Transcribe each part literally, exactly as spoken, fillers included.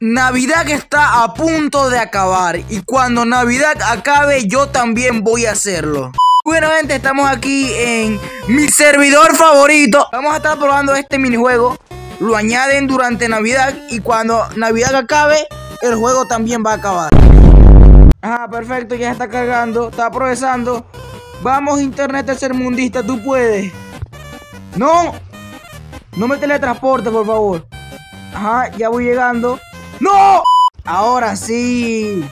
Navidad está a punto de acabar y cuando Navidad acabe yo también voy a hacerlo. Bueno gente, estamos aquí en mi servidor favorito. Vamos a estar probando este minijuego. Lo añaden durante Navidad y cuando Navidad acabe, el juego también va a acabar. Ah, perfecto, ya está cargando, está procesando. Vamos internet tercermundista, tú puedes. No, no me teletransporte, por favor. Ajá, ya voy llegando. ¡No! Ahora sí.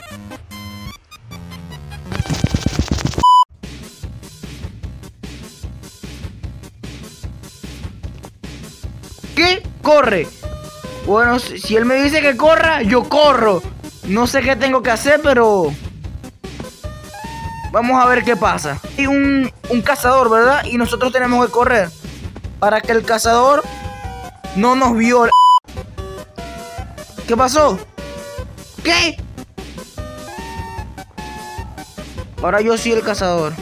¿Qué? Corre. Bueno, si él me dice que corra, yo corro. No sé qué tengo que hacer, pero vamos a ver qué pasa. Hay un, un cazador, ¿verdad? Y nosotros tenemos que correr para que el cazador no nos viole. ¿Qué pasó? ¿Qué? Ahora yo soy el cazador.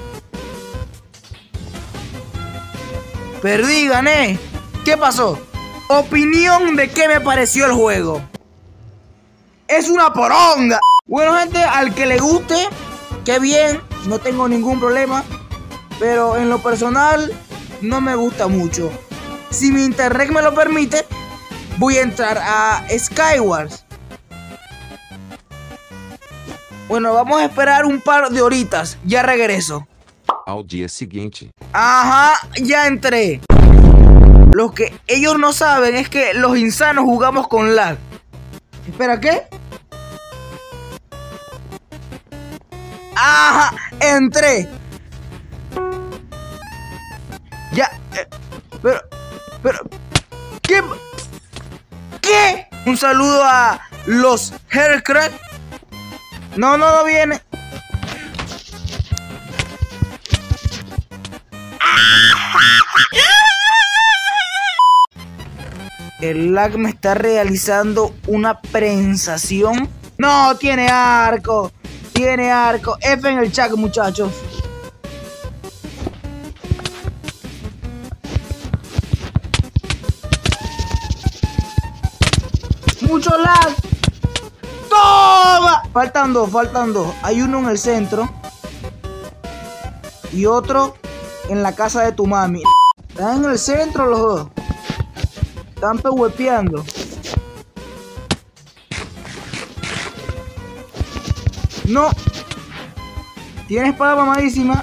Perdí, gané. ¿Qué pasó? Opinión de qué me pareció el juego. Es una poronga. Bueno gente, al que le guste, qué bien, no tengo ningún problema. Pero en lo personal, no me gusta mucho. Si mi internet me lo permite, voy a entrar a Skywars. Bueno, vamos a esperar un par de horitas. Ya regreso. Al día siguiente. Ajá, ya entré. Lo que ellos no saben es que los insanos jugamos con lag. Espera, ¿qué? Ajá, entré. Ya, eh, pero, pero, ¿qué? ¿Qué? Un saludo a los Haircrack. No, no, no viene. El lag me está realizando una prensación. No, tiene arco. Tiene arco. F en el chat, muchachos. Mucho lag. ¡Toma! Faltan dos, faltan dos. Hay uno en el centro y otro en la casa de tu mami. Están en el centro los dos. Están pehuepeando. No. Tiene espada mamadísima.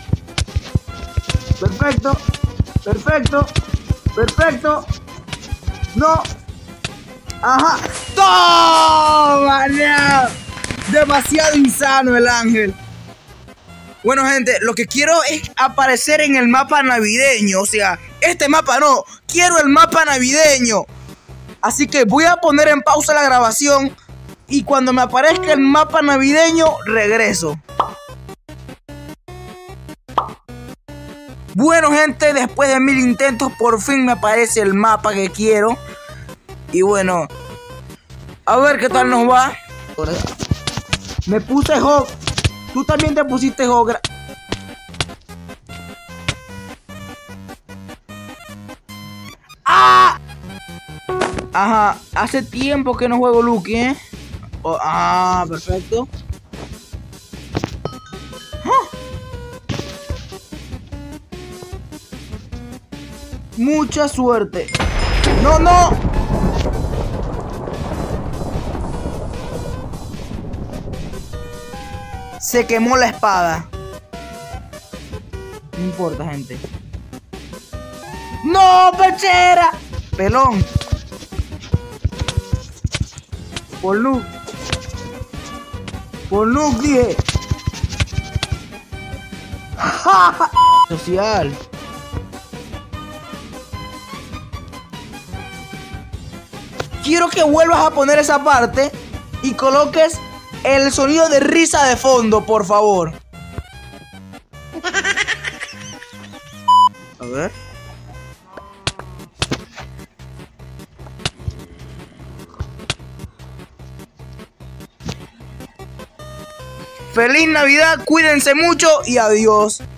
Perfecto. Perfecto. Perfecto. No. Ajá. ¡Toma! No. Demasiado insano el ángel. Bueno gente, lo que quiero es aparecer en el mapa navideño. O sea, este mapa no. Quiero el mapa navideño. Así que voy a poner en pausa la grabación. Y cuando me aparezca el mapa navideño, regreso. Bueno gente, después de mil intentos, por fin me aparece el mapa que quiero. Y bueno, a ver qué tal nos va. Me puse Hog. Tú también te pusiste Hog. ¡Ah! Ajá, hace tiempo que no juego Lucky, ¿eh? Oh, ah, perfecto. ¡Ah! Mucha suerte. ¡No, no! Se quemó la espada. No importa, gente. ¡No, pechera! Pelón. Por Nuke. Por Nuke, dije. Social. Quiero que vuelvas a poner esa parte y coloques el sonido de risa de fondo, por favor. A ver. Feliz Navidad, cuídense mucho y adiós.